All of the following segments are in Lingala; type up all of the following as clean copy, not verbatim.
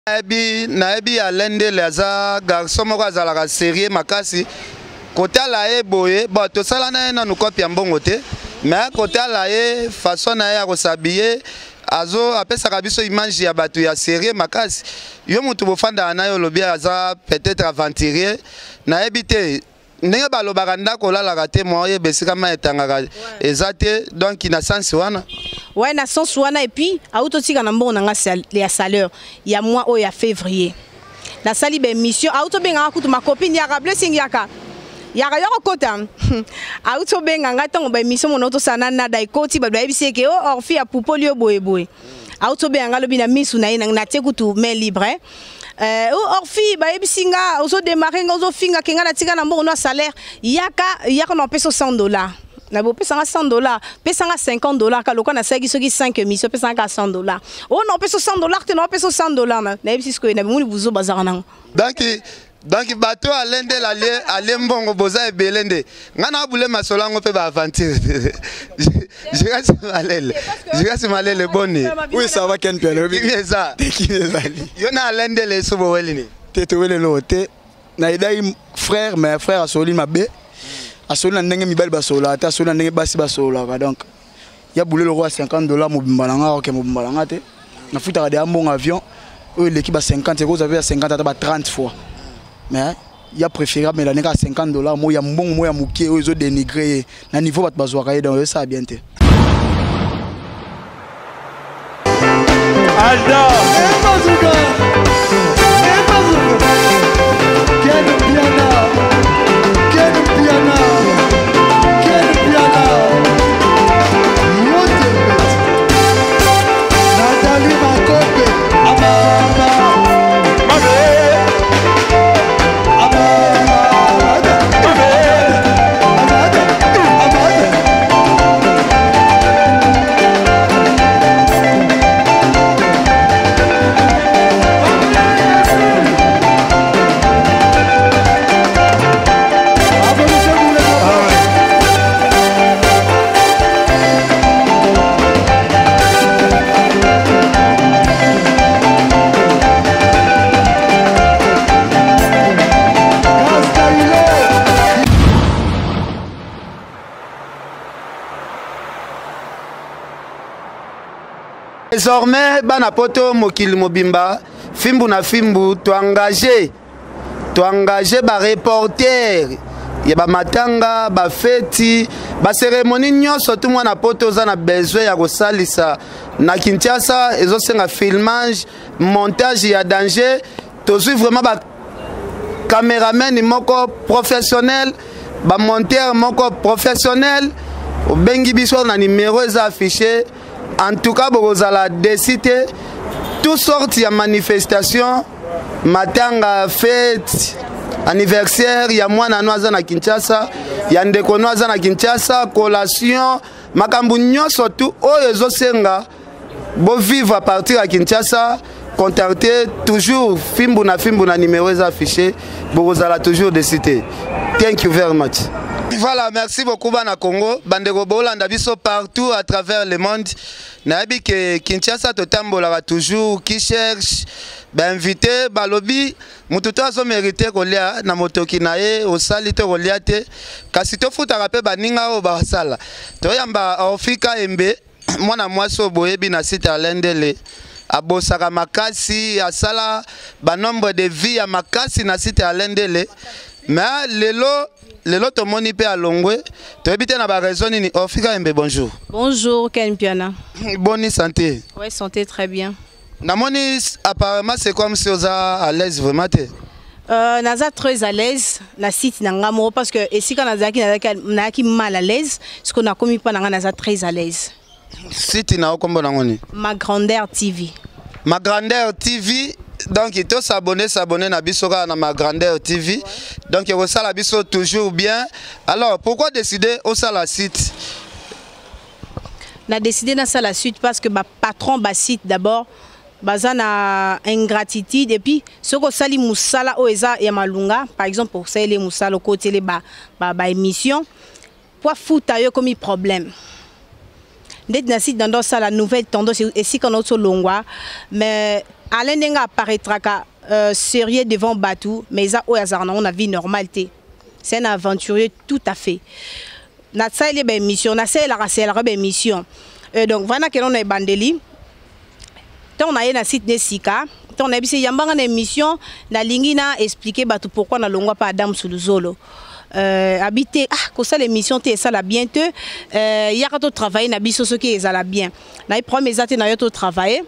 Naebi alende laza garçon moko azalaka sérieux makasi kotala ye boye bon tosala na na nukopi mbongo te mais kotala ye façon na ya kosabiller azo apesaka biso image ya batu ya sérieux makasi yo mutu bofanda na yo lobi aza peut-être aventurier naebi te ndenge balobaka ndako lalaka te moye besika ma etangaka ezate donc ina sens wana ouais na sens wana et puis autotika na mbongo nanga ya salaire ya mois o ya février la sali be mission auto benga kutu ma copine ya blessing yaka yaka yoko kota auto benga ngatongo be mission mono to sana na dai koti ba biseke o orfi ya pupolio boye auto benga lobi na misu na ina na tekutu main libre orfi ba ebisinga ozo démarrer ngozo finga kenga na tika na mbongo no salaire yaka no peso $100 na bo pesanga $100 pesanga $50 kaloka na sagi soki 5 mission pesanga $100 oh non peso $100 te no peso $100 na ebisko na bimuni buzo bazaka nango donc bato alende la mbongo boza ebelende ngana bule masolango pe ba aventure je malele boni oui ça va ken piano ça yo na alende le subo welini te wele lote na idai frère mais frère asoli mabe asoli na ndenge mibali basola ta asoli na ndenge basi basola donc ya bule le roi $50 mobimbalanga OK mobimbalanga te na futa de ambon avion l'équipe à 50 euros avez à 50 à 30 fois mais il y a préférable mais à $50 moi il y a bon moi muké aux autres dénigré na niveau bat bazwaka dans ça bien te Alda désormais bana poto mokili mobimba fimbu na fimbu to engager ba reporter ya ba matanga ba feti ba cérémonie nyonso tout mwana poto za na besoin ya kosalisa na Kinshasa ezo senga filmage montage ya danger to suivre vraiment ba cameraman moko professionnel ba monteur moko professionnel au bengi biso na numéro eza affiché. En tout cas, vous allez décider toutes sortes de manifestations, matanga, fête, anniversaire, il y a moi na Kinshasa, il y a ndeko na Kinshasa, collation, makambu surtout, oyo senga, bo vivre à partir de Kinshasa, contacter toujours fimbu na numéro affiché, vous allez toujours décider. Thank you very much. Voilà, merci beaucoup Bana Congo, Bandego Bolanda biso partout à travers le monde. Nabi que Kinshasa totambola toujours qui cherche invité balobi mututo azo mériter kolia na motoki nae au salite koliate kasi to futa rape baninga o basala. To yamba ofika embe mwana mwaso boyebi na site alendele abosaka makasi asala ba nombre de vie ya makasi na site alendele mais lelo to moni pe alongwe to ebite na ba raison ni ofika embe bonjour. Bonjour Ken Piana. Bonne santé. Ouais, santé très bien. Na moni apparemment c'est comme si vous à l'aise vraiment te. Naza très à l'aise na site nangamo parce que ici quand nazaki mal à l'aise ce qu'on a commis pas naza très à l'aise. Site na kombo nangoni. Ma grandeur TV. Ma grandeur TV. Donc il faut s'abonner na biso na Ma Grandeur TV. Donc il faut la biso toujours bien. Alors pourquoi décider au la site? On a décidé dans la suite parce que ma patron ba site d'abord bazana ingratitude et puis ce que sali musala oeza ya malunga par exemple pour sali musala côté les ba émission pour fouta yo comme problème. Dès que dans la nouvelle tendance et si qu'on a longwa mais Alain Denga apparaîtra sérieux devant Batou, mais ça, on a vie normale. C'est un aventurier tout à fait. Na ça il est mission, na ça la mission. Donc voilà que l'on est bandeli. Tant on a eu na site de Sika, tant on a eu yambanga na mission, na lingina expliquer Batou pourquoi na longwa pas Adam Suluzolo. Habiter que ça l'émission t'es ça la bientôt y a quand on travaille na biso ce qui est ça la bien. Na y prend mes até na yo travailler.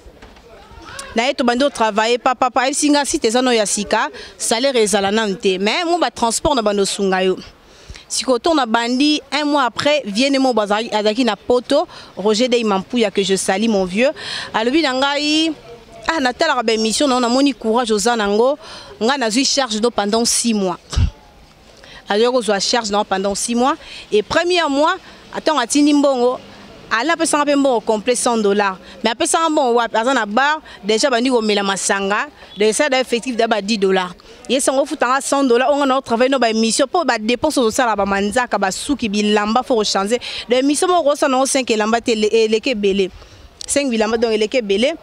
Na yeto bando travailler papa il singa si tes ano ya Sika, salaire ezala nante mais mon ba transport na bando sungayo. Si quand on a bandi, un mois après, vienne mon bazar Adaki na poto, Roger Dey Mampouya que je salue mon vieux. À lui nangai Natal Rabé mission, on a moni courage aux anango, on a eu charge d'eau pendant 6 mois. Alors on a charge d'eau pendant 6 mois et premier mois, attends à Tinimbongo. Alors après ça un bon complet $100. Mais après ça un bon ouais, par exemple bar déjà bandi au mela masanga, de ça d'effectif d'abord $10. Et ça on fout $100, on a travaillé nos émissions pour ba dépenses au ça ba manzaka ba souki bilamba faut changer. De émission on reçoit non 5 lamba leke belé. 5 bilamba donc leke belé.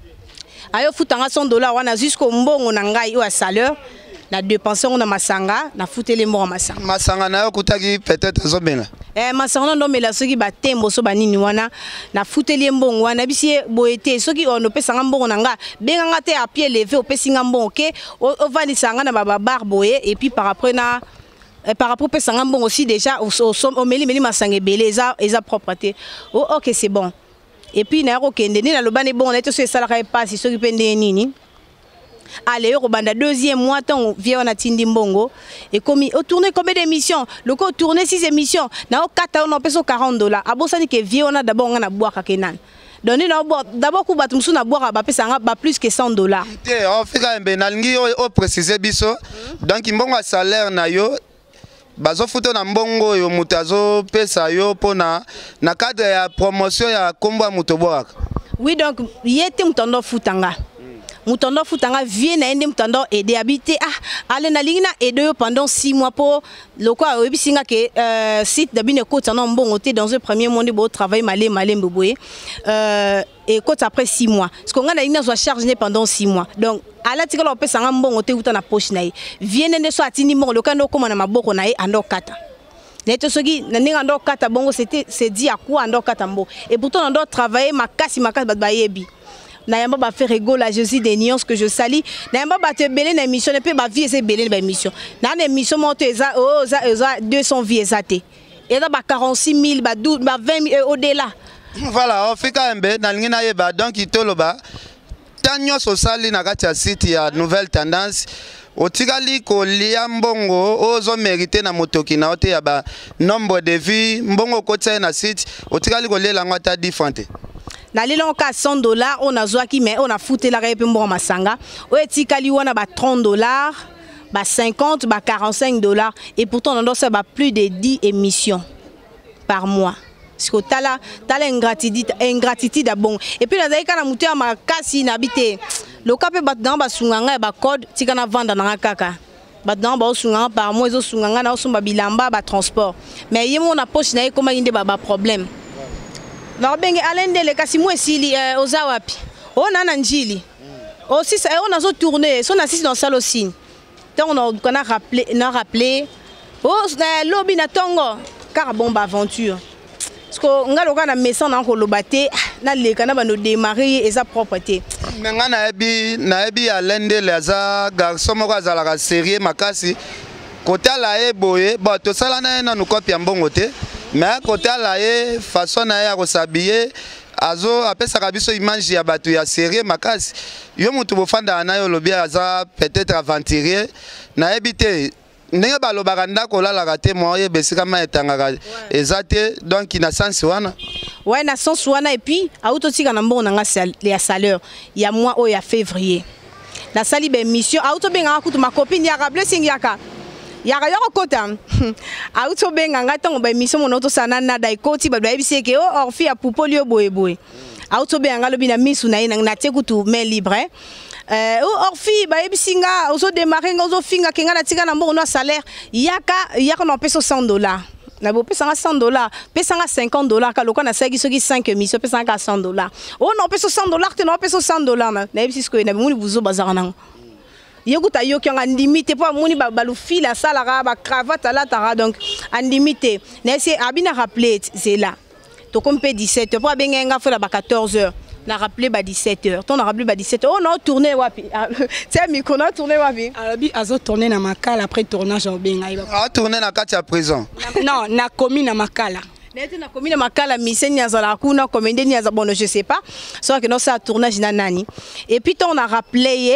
Ayo fout $100 on a jusqu'au mbongo nangai ou à salaire. Na dépenser on a masanga, na fouté les morts masanga. Masanga na yo kutaki peut-être zobena. Masanga no mela soki ba tembo so banini wana na fouté les mbongo wana bisi boete soki on pesa mbongo nanga benga ngate à pied levé o pesi mbongo OK o vani sanga na baba barboye et puis par après na par rapport pesa mbongo aussi déjà au meli masanga belé eza propreté. Oh OK c'est bon. Et puis na okende ni na lobane bon na to so sala ka passe soki pende nini. Allez, au banda deuxième mois, tant vient on a tindi mbongo et comme au tourner combien d'émissions, le co tourner 6 émissions, na au 4 on a payé $40. Abosani que vient on a d'abord on a boire kakenan. Donner d'abord coup batumsu na boire ba pesa ba plus que $100. On fait quand même nalingi au préciser biso. Donc mbongo salaire na yo bazo futo na mbongo yo mutazo pesa yo pona na cadre ya promotion ya kombo mutoboaka. Oui donc yete mutando futanga. Mutondo futanga vient na ende mutondo aider habiter allez na lingina aider pendant 6 mois pour le quoi obisinga que site d'abine côte en bon côté dans un premier mois de beau travail malé mboué et côte après 6 mois parce qu'on a na lingina soit chargé pendant 6 mois donc à la tika lo pesa ngam bon côté na poche na vient ne so atini bon le kando comme na maboko na ando kata neto soki na ninga ando kata bongo c'est dit à quoi ando kata mbo et pourtant on doit travailler makasi ba yebi. Nayamba ba faire rigolo la Jésus des nuances que je salue. Nayamba ba te belé na émission ne peut ba vie c'est belé na émission. Na émission monte eza 200 vies ezate. Et là ba 46 000 ba 12 ba 20 000 au-delà. Voilà, on fait quand même na ngina yeba donc itoloba. Tanyo so sali na kati ya site ya nouvelle tendance. Otikali ko lia mbongo ozo mérité na motoki na ote ya ba nombre de vues mbongo kotsa na site otikali ko lela ngata différente. Na lelo ka $100 on a zoaki mais on a fouté la repe mbo masanga o etikali wana ba $30 ba 50 ba $45 et pourtant on doit faire plus de 10 émissions par mois parce que tala ingratitude bon et puis nazali kana mutu ya makasi na bité le kapé bat dans ba sunganga ba code tikana vanda na kaka bat dans ba sunganga par mois zo sunganga na osumba bilamba ba transport mais yemo na poche na comme inde ba problème. Non bengi alende le kasi moi sili ozawapi on a njili aussi ça on a zo tourner son assiste dans salle aussi tant on a rappelé oh lobby na tongo car bombe aventure parce que ngalo na message na ko lobate na le kana ba no démarrer et sa propreté mais ngana ebi alende les garçon moko azala sérieux makasi kota la eboye ba to sala na no copie mbongo te. Mais côté là façon na ya s'habiller azo apesa kabiso image ya batu ya série makasi yo mutu bofanda na yo lobia aza peut-être aventurier na ebité ndenge balobaka ndako lalaka te moye besika ma etangaka ezate donc ina sens wana ouais na sens wana et puis auto tika na mbongo nanga ya salaire ya mois o ya février na sali be mission auto benga kutu ma copine ya blessing yaka yaka yoko kota auto benga ngatongo ba mission mono to sana na dai koti ba biseke o orfi ya pupoli o boye auto benga lobi na misu na ina na tekutu main libre orfi ba bisinga ozo démarrer ngozo finga kenga na tika na mbongo no salaire yaka no peso $100 na bo pesa $100 pesa $50 ka loka na saki soki 5 émissions pesa $100 oh non pesa $100 te non pesa $100 na yebisi ko na muni buzo bazaka nango yekuta yo ki nga limite po muni balu fila sala ka ba cravate la tara donc en limite na c'est abina rappeler c'est là to kompe 17h po benga fa ba 14h na rappelé ba 17h ton na rappelé ba 17h oh non tourner wapi c'est mi qu'on a tourné wapi alabi azo tourner na makala après tournage en benga a tourner na kati ya prison non na commis na makala Nete na commune makala miseni azala kuna commande ni azabon je sais pas soit que non ça tournage na nani et puis on a rappelé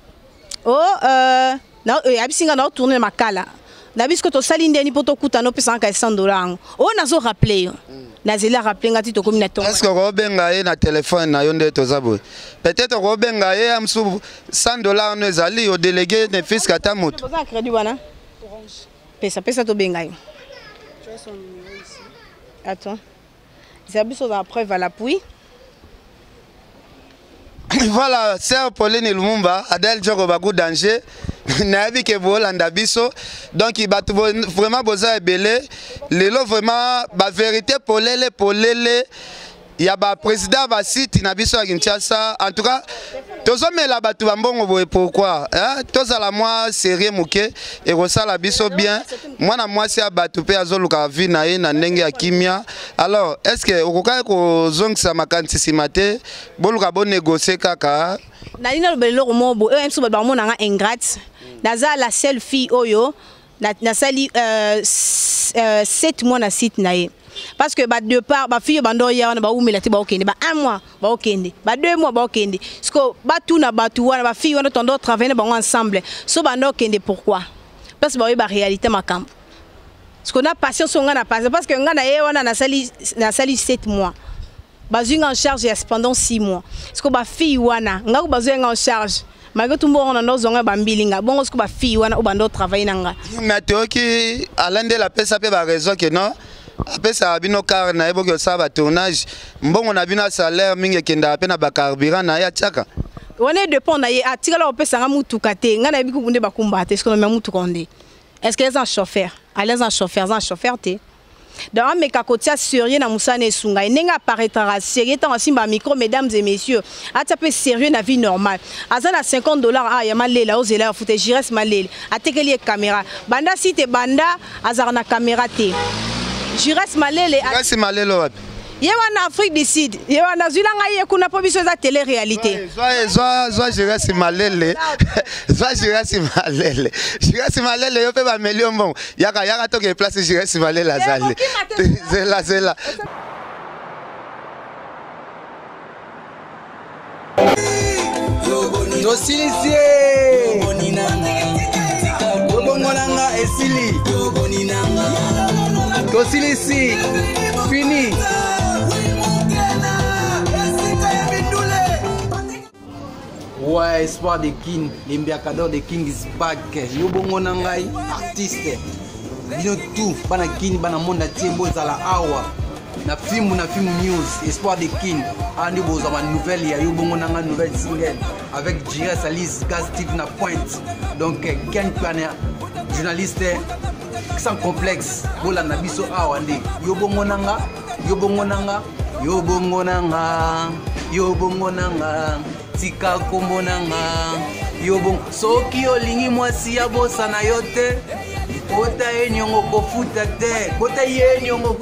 na abisinga na tourner makala na bisko to salinde ni poto kuta no pesa $100 nazo rappeler na zela rappeler ngati to commune to est-ce que robenga ye na téléphone na yonde to zabo peut-être robenga ye amsu $100 no ezali au délégué ne fils kata moto boza crédit wana orange pesa to benga yo tu as son numéro ici attends Zabiso dans la preuve à l'appui. Voilà, c'est Pauline Lumumba, Adèle Djorobagu danger. Nabi ke bolanda biso. Donc il va vraiment boza ebele. Lelo vraiment ba vérité polele. Il y a ba président ba site na biso à Kinshasa. En tout cas, tozome la batu bambongo boye pourquoi hein? Tozala moi sérieux muke et rosala biso bien. Moi na moi c'est batu pe azoluka vi na ye na ndenge ya kimia. Alors, est-ce que okoka ko zongisa makanti simate boluka bon négocier kaka? Na lina lobelo mobo e mso ba mona nga ingrate. Naza la seule fille oyo na sali 7 mois na site na ye. Parce que bah de part bah fille bando ya na ba umela te ba okende ba 1 mois ba okende ba 2 mois ba okende parce que ba tout na ba tout wana ba fille wana tondo travailler ba ensemble so bando okende pourquoi parce que ba réalité makam parce qu'on a patience on a patience parce que nga na ye wana na sali 7 mois ba zinga en charge pendant 6 mois parce que ba fille wana nga ko ba zinga en charge malgré tout monde on a zonga ba mbilinga bon parce que ba fille wana o bando travailler nanga mais toi qui alande la pesa pe ba raison que non. Après ça bino car na ebo que ça va tournage mbongo na bino salaire mingi kenda pe na ba carburant na ya tchaka on dépend na ye atikala o pesa nga mutuka te nga na biku kunde ba kumbate est-ce que na mutuka onde est-ce que les en chauffeur allez en chauffeur te dans mes kakotia sérieux na musane sunga nenga paraîtra sérieux tant simba micro mesdames et messieurs atia pe sérieux na vie normale azana $50 ah ya malela ozela fute jires malela atekeli caméra banda site banda azarna caméra te Jires Malele. Jires Malele wapi? Yewa na Afrique du Sud. Yewa na zulanga ye kuna po biso za télé-réalité. Zwa Jires Malele. Zwa Jires Malele. Jires Malele yo pe ba million bon. Yaka to ke place Jires Malele azali. Zela. Dosilisi. Bongonanga esili. Dosilisi. Fini. Ouais, espoir de King, l'embarcador de King is back. Yo bongonanga artiste. Bino tout, bana King, bana monde tiembo zala awa. Na film news, espoir de King. Andi boza ma nouvelle ya yo bongonanga nouvelle single avec Jires Alice Gas Steve na pointe. Donc Ken Pana journaliste sans complexe bola na biso awa ndi yo bongonanga tika kombonanga yo bon soki olingi mwasi ya bosa na yo te kota enyongo kofuta te kota yenyongo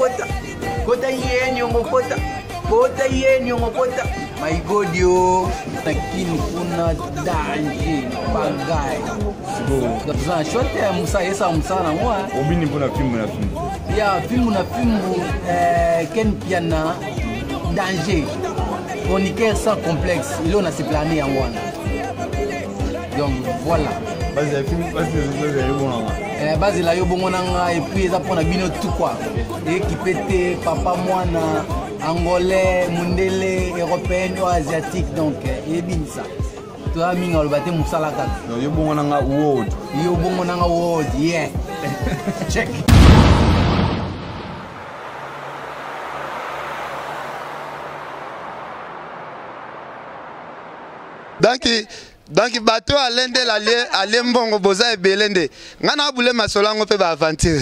kota my god yo takini kuna danger bagay so za shote ya musa yesa musa na moi obini bona film ya film Ken Piana danger chroniqueur sans complexe il on a se plané en one donc voilà base la yo bongonanga et puis ça pona bino tout quoi équipé papa mwana angolais mundele européen ou asiatique donc et bien ça to aminga lo baté musala ka yo bongonanga world yeah check donc Donc bato alende la mbongo boza ebelende. Ngana bule masolango pe ba aventure.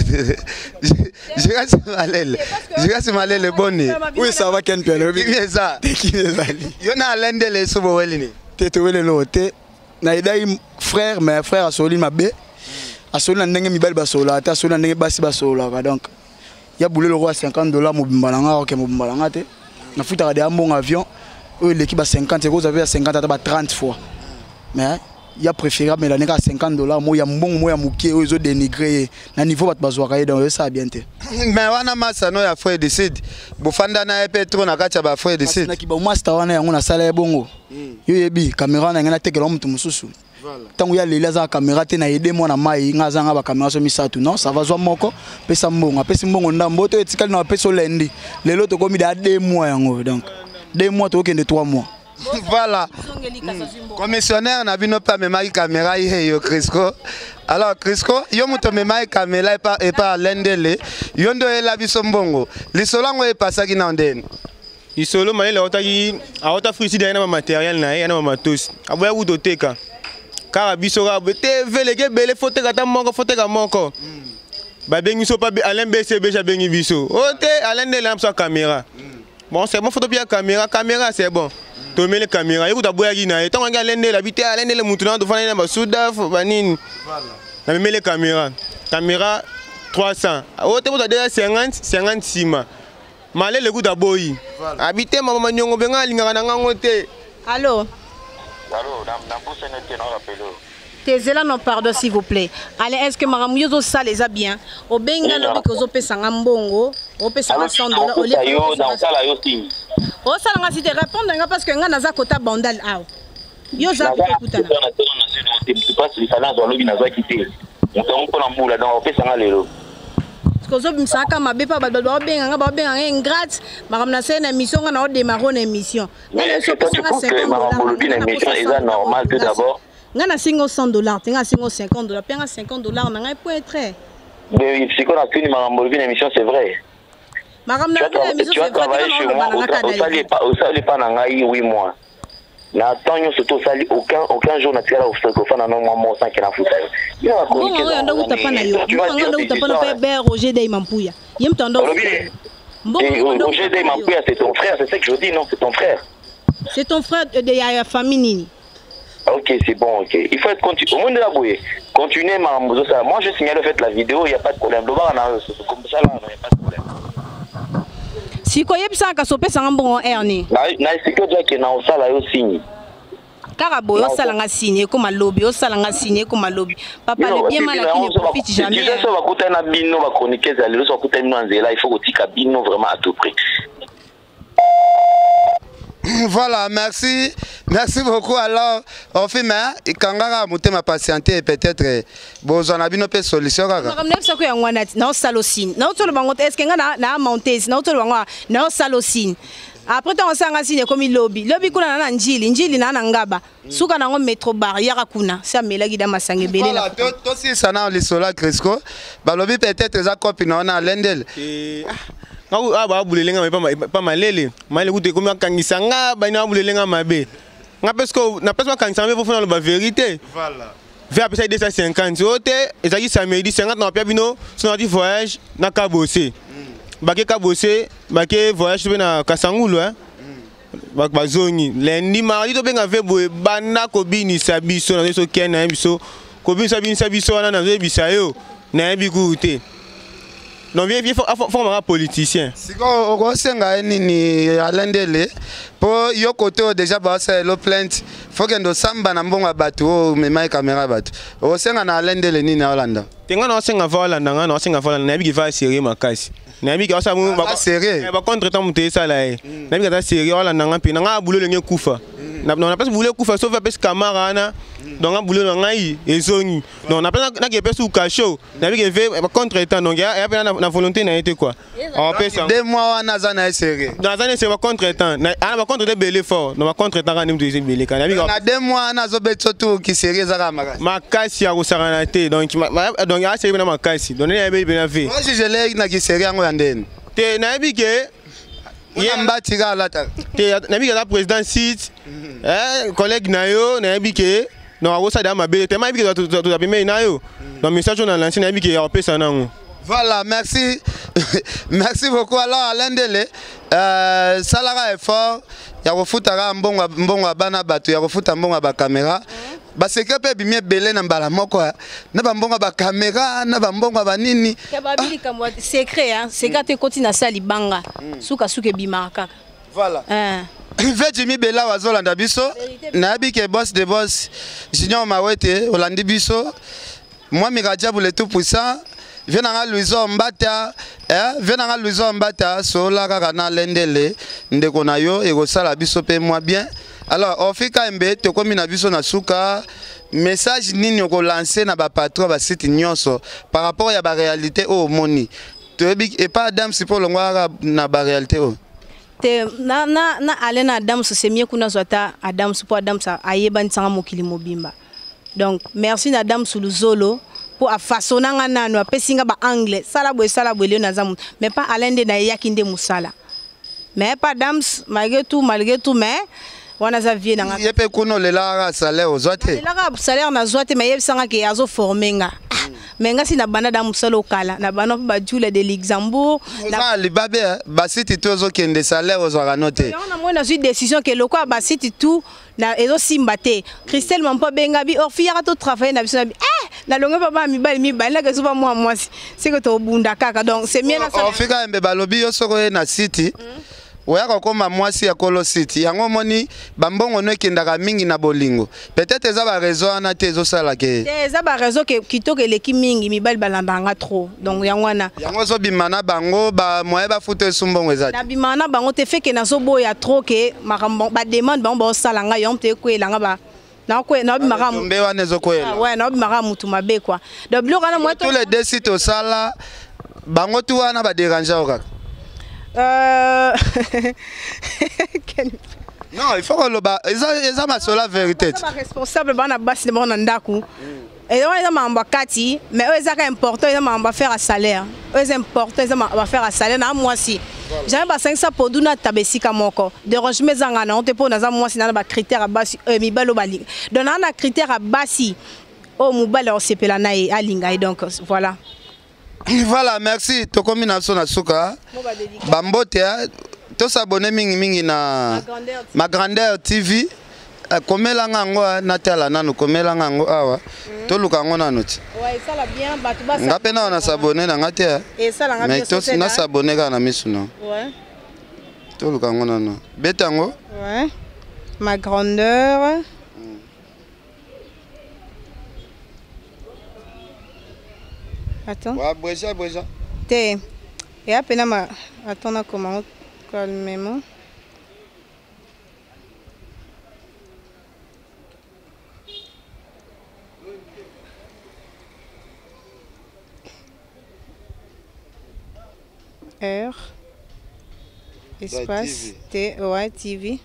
Je reste malele boni. Oui, ça va Ken Pierre. Oui, ça. Yona alende le subo welini. Tete wele lote. Na idai frère mais frère asoli mabe. Asoli ndenge mibali basola, ta asoli ndenge basi basola donc. Ya boulé le roi $50 mobimbalanga OK mobimbalanga te. Na futa de ambon avion. L'équipe à 50, c'est que vous avez à 50 à 30 fois. Mais il y a préférable, mais l'année à $50, moi il y a bon, moi il y a mouké, ils ont dénigré. Na niveau va te basoir dans ça bien te. Mais wana massa no ya frère de Sid. Bofanda na petro na kacha ba frère de Sid. Na ki ba master wana yango na sala ya bongo. Yo yebi caméra na ngana tekela mutu mususu. Tango ya lela za caméra te na aider moi na mai ngaza nga ba caméra so misatu non ça va zo moko pesa mbongo pesa mbongo ndambo to etikali na pesa lendi. Lelo to komi da 2 mois yango donc. 2 mois to okende 3 mois. Voilà. Commissionnaire n'a vu pas même caméra yo Crisco. Alors Crisco, yo muto même caméra et pas lendele. Yondo e la biso mbongo. Li solango e pasaki na ndeni. Isolo malela ota frisi na matériel na na matos. Aboya udoteka. Car biso ga bete velege bele fote kata moko. Ba bengi so pa Alain BCB ja bengi biso. Ote Alain de lampe sa caméra. Bon c'est bon photo bien caméra c'est bon. Tomé les caméras, écoute aboya gina et tant nga lende la bité lende le mutuna do fana na basuda banini. Na me les caméras 300. Ote bo déjà 50 sima. Malé le goût d'aboyi. Habité maman nyongo benga linga na ngote. Allô. Allô, na pousse ne non rappelo. Tezela non pardon s'il vous plaît. Allez, est-ce que maramuyo ça les a bien? Au benga no bikozo pesa ngambongo, o pesa $100 au lieu dans ça là yo signe. O ça nga si te répondre nga parce que nga naza kota bandal aw. Yo za kutana. Tu passes les salons dans le bina za quitter. On t'en prend en boule dans o pesa nga lelo. Kozo bimsaka mabe pa ba benga nga ba benga ingrate, maramna se na émission nga na démarrer une émission. Mais je pense que marambo le bina émission est normal tout d'abord. Nga na $100, tenga $50, penga $50 na nga pour être. Mais c'est qu'on a fini marambo le bina émission c'est vrai. Tu as travaillé chez moi au sali pas na ngai 8 mois. Na tanyo surtout sali aucun jour na tirala au fana na moi sans que na futa. Il va communiquer. Tu vas dire Roger Dey Mampuya. Yem tando. Roger Dey Mampuya c'est ton frère, c'est ça que je dis non, c'est ton frère. C'est ton frère de la famille Nini. Ok, c'est bon, ok. Il faut être continu. Au moins de la bouée. Continuez, madame ça. Moi, je signale, faites la vidéo, il n'y a pas de problème. Comme ça, là, il n'y a pas de problème. Si quoi yep ça kasope ça ngambongo erni. Na siko dia ke na osala yo signe. Karabo yo sala nga signe ko malobi, yo sala nga signe ko malobi. Papa le bien mal qui ne profite jamais. Tu sais ça va coûter na bino va chroniquer ça le so coûter no nzela, il faut que tika bino vraiment à tout prix. Voilà, merci. Merci beaucoup. Alors, on fait mais quand on a monté ma patienté peut-être bon a bino pe solution kaka. Comme neuf ça ko yangwana na salosine. Na otolo bango est-ce que na monter na otolo bango na salosine. Après on sanga signe comme lobby. Lobby kuna na njili na ngaba. Suka na ngo metro bar yaka kuna. Ça melagi da masange belé na. Voilà, to si ça na le sola Crisco. Ba lobby peut-être za copine na lendel. Ah bah bulelenga mais pas malele. Malele goûter comme kangisa nga ba na bulelenga mabe. Nga parce que na parce que kangisa mais faut faire la vérité. Voilà. Fait après ça 250 ote ezaki samedi 50 na pia bino son dit voyage na Kabose. Baké Kabose, baké voyage na Kasangulu hein. Ba zoni. Lundi mardi to benga ve boye bana ko bini sabiso na so kena biso. Ko bini sabiso na zo bisa yo. Na bikuté. Non, il faut un politicien. Si on senga nini alendele pour yo côté déjà c'est le plainte faut que ndo samba na mbonga bato mais mai caméra bato o senga na alendele nini na Hollande tenga na senga fa Hollande nga na senga fa Hollande na bi va série makasi na bi ka sa mu ba série ba contre temps muté ça là na bi ka série Hollande nga pe nga bulo lenge kufa na pas bulo kufa sauf parce camara na donc bulo nga yi ezongi donc na pas na ke pesu kacho na bi ke ve contre temps donc ya na volonté na été quoi on peut ça 2 mois na za na série dans za c'est contre temps na ba contre de belé fort na ba contre temps ni muté belé kana bi na 2 mois na zo betso tout qui série za ka makasi ya kusarana te donc ya série na makasi donc na be na ve moi je l'ai na qui série ngo ya ndeni te na bi ke mbati ka alata nayebi kaka président site collègue na yo nayebi ke non akosala mabe te mayebi ke tozapemei na yo donc message oyo na lanci nayebi ke akopesa nango. Voilà, merci. Merci beaucoup. Alors, Alain Dele, Salara effort, il y a refutara mbongo bana batu, il y a refuta mbongo ba caméra. Ba sekepe bimie belé na mbala moko. Na ba mbongo ba caméra, na ba mbongo ba nini. Kababili kamwa secret hein, secret te continue sali banga. Suka suke bimaka. Voilà. Ve Jimmy Bela wazolanda biso, na yabi ke boss de boss, Junior Mawete, Olandi biso. Moi Miradia pour le tout puissant. Venanga Louison Mbata, venanga Louison Mbata, sola kaka lendele, ndeko na yo e kosala biso pe moi bien. Alors, ofika mbe to komi na biso na suka, message nini ko lancer na ba patron ba site nyonso par rapport ya ba réalité o moni. To ebi et pas Adam si pour longwa na ba réalité o. Te na alena Adam so semie kuna zota Adam so pour Adam sa ayeba ntanga mokili mobimba. Donc, merci na Adam Suluzolo. Pour façonner un nano, pesinga ba anglais, salabwe le nazamu, mais pas Alain de Nayakinde Moussala. Mais pas dams, malgré tout, mais on a sa vie dans la. Il peut qu'on le la salaire aux autres. Le salaire na zoate, mais il sanga qui azo formenga. Mais nga si na bana da musalo kala, na bana ba jule de Luxembourg. Na libabe, ba site tozo qui des salaires aux oranoté. On a moins une décision que le quoi ba site tout na ezo simbate. Christelle mampa benga bi orfi ya to travailler na biso na bi. Na longue papa mi bali na keso pas moi c'est que to bunda kaka donc c'est mieux na ça. On fait quand même balobi yo soko na city. Oya kokoma mwasi ya Kolo City. Yango moni bambongo no kendaka mingi na bolingo. Peut-être eza ba raison na tezo sala ke. Eza ba raison que kitoke eleki mingi mi bali balambanga trop. Donc yango na. Yango zo bimana bango ba moye ba futo sumbongo eza. Na bimana bango te fait que na zo boya trop que makambo ba demande bango ba sala nga yom te ko elanga ba. Na ko na bimaka mbe wana zo ko ela. Ouais, na bimaka mutu mabe quoi. Donc bilo kana moi tous les deux sites au sala bango tu wana ba déranger okaka. Non, il faut que le bas. Ils ont ma seule vérité. Ils sont responsables de la base de mon andaku. Et ils ont un kati, mais eux ils ont important, ils ont faire un salaire. Eux ils important, ils ont faire un salaire. Na moi si. J'avais pas 500 pour duna tabesi kamoko. Dérange mes angana, on te pose dans un mois si na ba critère à basi, mi balo bali. Donc na na critère à basi. Oh mubale on sepela na e alinga et donc voilà. Voilà, merci. Tokomi na so na suka. Bambote to s'abonner mingi na Ma Grandeur TV. Komela ngango na tala nanu komela ngango awa. To luka ngo nanu ti. Ouais, ça la bien batu basa. Ngape na na s'abonner na ngate. Et ça la ngate. Mais to na s'abonner kana misuno. Ouais. To luka ngo nanu. Betango. Ouais. Ma Grandeur. Attends. Ouais, boja. Té. Et à peine ma. Attends, on a comment calmement. R. Espace. T. Ouais, TV.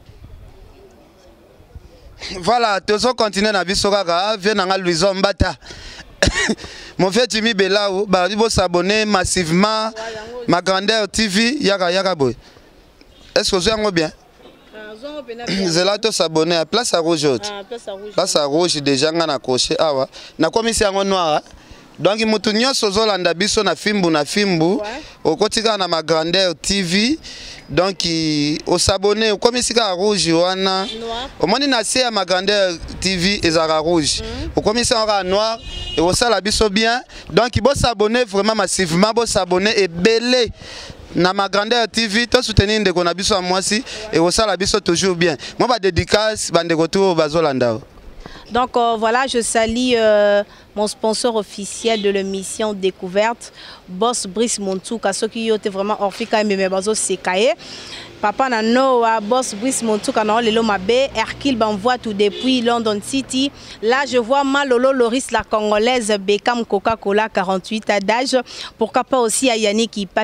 Voilà, tous on continue na biso kaka, vient na Louison Mbata. Mon frère Jimmy Belao, bah il faut s'abonner massivement. Ma Grandeur TV, yaka boy. Est-ce que vous avez bien? C'est là tout s'abonner à Place à Rouge. Place à Rouge déjà on a accroché awa. Na commission en noir. Donc il mutu nyonso zolanda biso na fimbu. Au quotidien na Ma Grandeur TV. Donc au s'abonner au commission à Rouge wana. Au moins na à Ma Grandeur TV et à Rouge. Au commission en noir et au sala biso bien. Donc il faut s'abonner vraiment massivement, faut s'abonner et belé. Na Ma Grandeur TV, tout soutenir de qu'on a biso à moi si et au sala biso toujours bien. Moi ba dédicace bande retour bazolanda. Donc voilà, je salue mon sponsor officiel de l'émission Découverte, Boss Brice Montouka, ceux qui ont été vraiment orfika et mes bazo sekaye. Papa Nanoa, Boss Brice Montouka, non, le Mabé, Hercule m'envoie tout depuis London City. Là, je vois Malolo Loris, la Congolaise, Beckham Coca-Cola, 48 ans d'âge. Pourquoi pas aussi à Yannick qui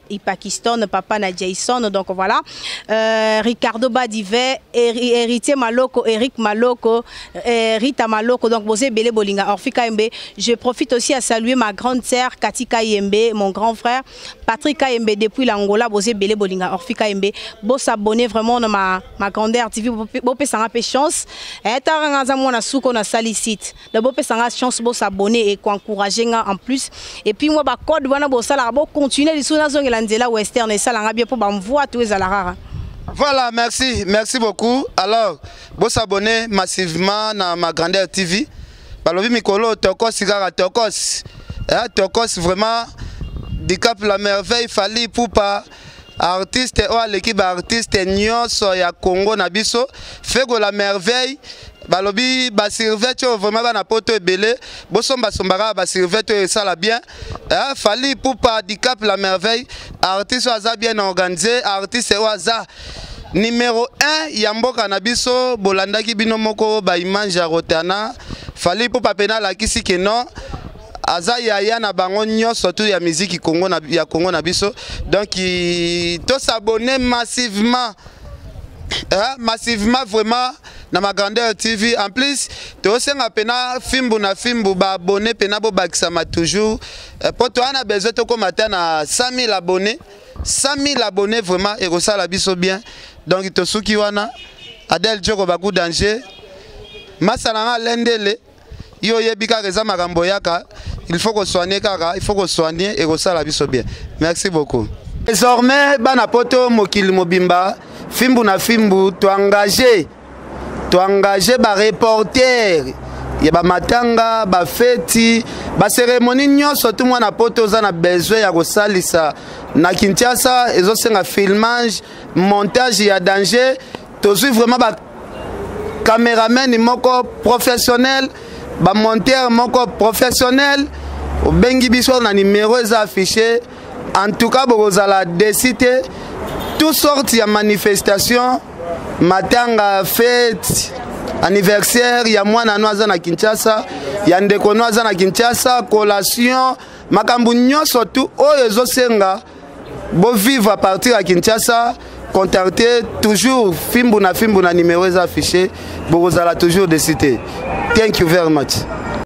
et Pakistan, papa na Jason, donc voilà. Ricardo Badive, Héritier Maloko, Eric Maloko, Rita Maloko, donc Bosé Bele Bolinga, Orfi Kaembe. Je profite aussi à saluer ma grande sœur Kati Kayembe, mon grand frère Patrick Kayembe depuis l'Angola, Bosé Bele Bolinga, Orfi Kaembe. Bon s'abonner vraiment dans ma grandeur TV, bon pesanga pe chance. Et taranga moi na souko na salicite. D'abord pesanga chance bon s'abonner et encourager en plus. Et puis moi ba code wana bo sala bo continuer les sous na zone la western et ça l'a bien pour m'envoyer tous les alarara. Voilà, merci beaucoup. Alors, vous s'abonnez massivement à ma grandeur TV. Balobi Mikolo, Tokos, Sigara, Tokos. Tokos, vraiment, Dicap la merveille, Fali Poupa, artiste, l'équipe artiste, Nyon, Soya Congo, Nabiso, Fego la merveille. Balobi basirveto vraiment na poto ebele bosomba sombara basirveto et ça la bien Fali Poupa Dicap la merveille artiste aza bien organisé artiste waza numéro 1 yamboka na biso bolandaki bino moko ba image ya Rotana Fali Poupa pena la kisi ke non aza yaya na bango nyonso surtout ya musique Congo na ya Congo na biso donc to s'abonner massivement massivement vraiment na ma grandeur TV. En plus tu aussi nga pena fimbu na fimbu ba abonné pena bo bakisama toujours pour toi on a besoin de commenter na 100 000 abonnés 100 000 abonnés vraiment et ça la biso bien donc to suki wana Adel Djoko baku danger masalanga lendele yo yebika reza makambo yaka il faut qu'on soigne kaka il faut qu'on soigne et ça la biso bien. Merci beaucoup. Désormais bana poto mokili mobimba fimbu na fimbu to engager ba reporter ya ba matanga ba feti ba cérémonie nyonso tout mwana poto za na besoin ya kosalisa na Kinshasa ezo senga filmage montage ya danger to suis vraiment ba caméraman moko professionnel ba monteur moko professionnel au bengi biso na numéro eza affiché en tout cas bokozala décider toutes sortes de manifestations matanga fête anniversaire ya mwana noaza na Kinshasa ya ndeko noaza na Kinshasa collation makambu nyonso tu oyo ezosenga bo vivre à partir à Kinshasa contacter toujours fimbu na numéro affiché bokozala toujours de citer. Thank you very much.